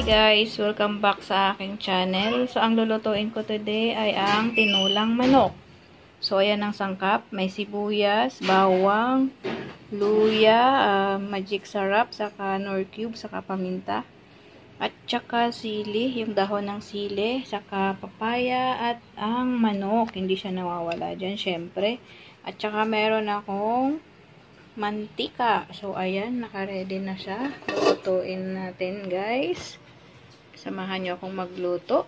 guys, welcome back sa aking channel. So ang lulutuin ko today ay ang tinulang manok. So ayan ang sangkap, may sibuyas, bawang, luya, magic sarap, saka nor cube, saka paminta. At saka sili, yung dahon ng sili, saka papaya at ang manok. Hindi siya nawawala dyan, syempre. At saka meron akong mantika. So ayan, naka-ready na siya. Lutuin natin guys. Samahan niyo akong magluto.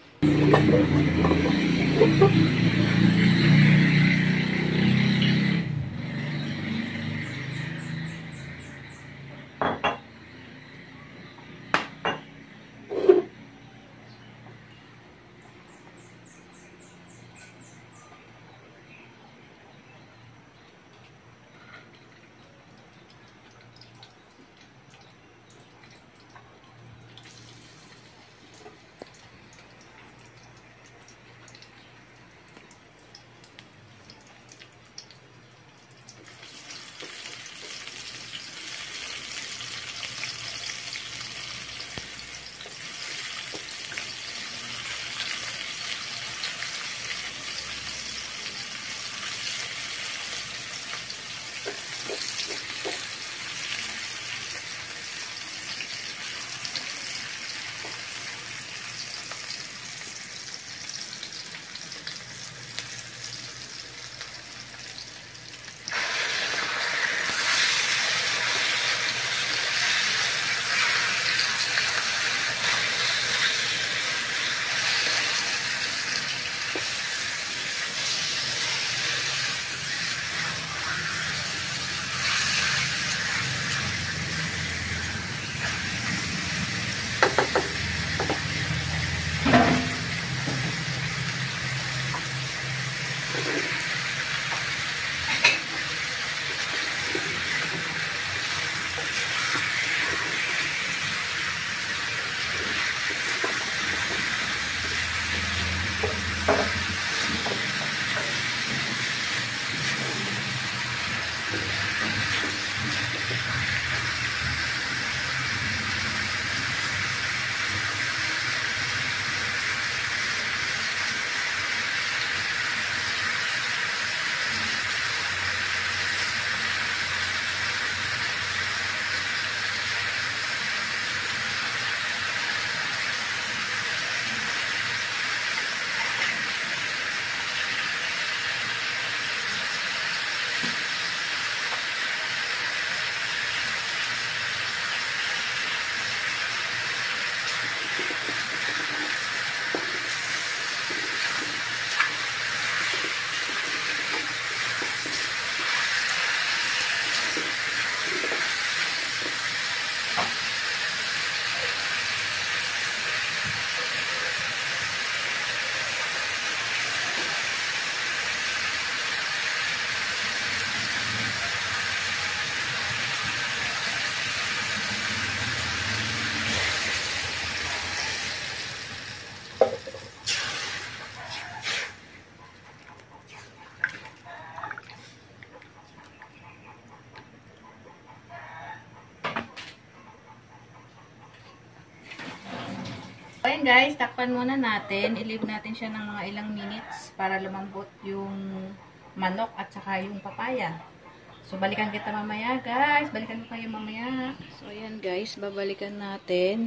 Ayan guys, takpan muna natin. I-leave natin siya ng mga ilang minutes para lumambot yung manok at saka yung papaya. So, balikan kita mamaya guys. Balikan ko kayo mamaya. So, ayan guys, babalikan natin.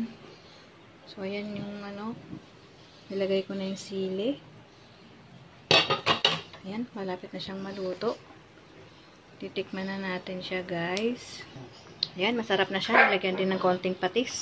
So, ayan yung ano, nilagay ko na yung sili. Ayan, malapit na siyang maluto. Titikman na natin siya guys. Ayan, masarap na siya. Nilagyan din ng konting patis.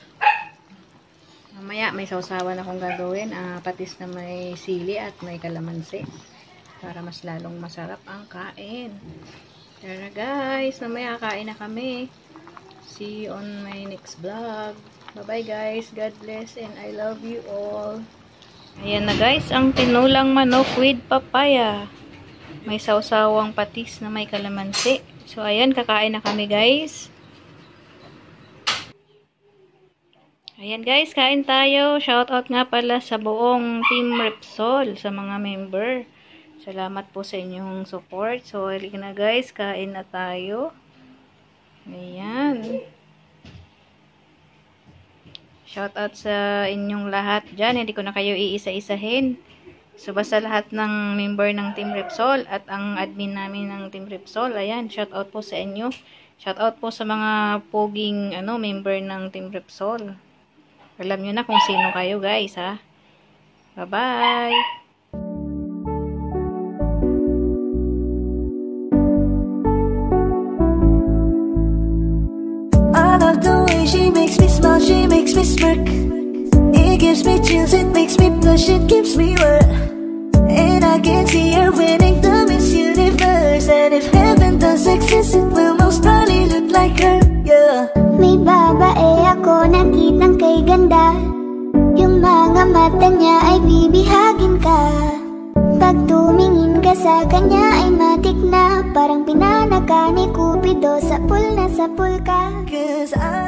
Mamaya may sausawan akong gagawin, patis na may sili at may kalamansi para mas lalong masarap ang kain. Tara guys, mamaya kain na kami. See you on my next vlog. Bye bye guys, God bless and I love you all. Ayan na guys, ang tinulang manok with papaya. May sausawang patis na may kalamansi. So ayan, kakain na kami guys. Ayan guys, kain tayo. Shoutout nga pala sa buong Team Repsol, sa mga member. Salamat po sa inyong support. So, halika na guys, kain na tayo. Ayan. Shoutout sa inyong lahat dyan. Hindi ko na kayo iisa-isahin. So, basta lahat ng member ng Team Repsol at ang admin namin ng Team Repsol. Ayan, shoutout po sa inyo. Shoutout po sa mga poging member ng Team Repsol. Alam nyo na kung sino kayo, guys, ha? Bye-bye! She makes me smile, she makes me smirk. It gives me chills, it makes me blush, it gives me work. And I can see her winning the Miss Universe. And if heaven does exist, it will most probably look like her, yeah. May babae ako nakitang kay ganda. Yung mga mata niya ay bibihagin ka. Pag tumingin ka sa kanya ay matik na. Parang pinanaka ni Cupido sa pool na sa pool ka. 'Cause I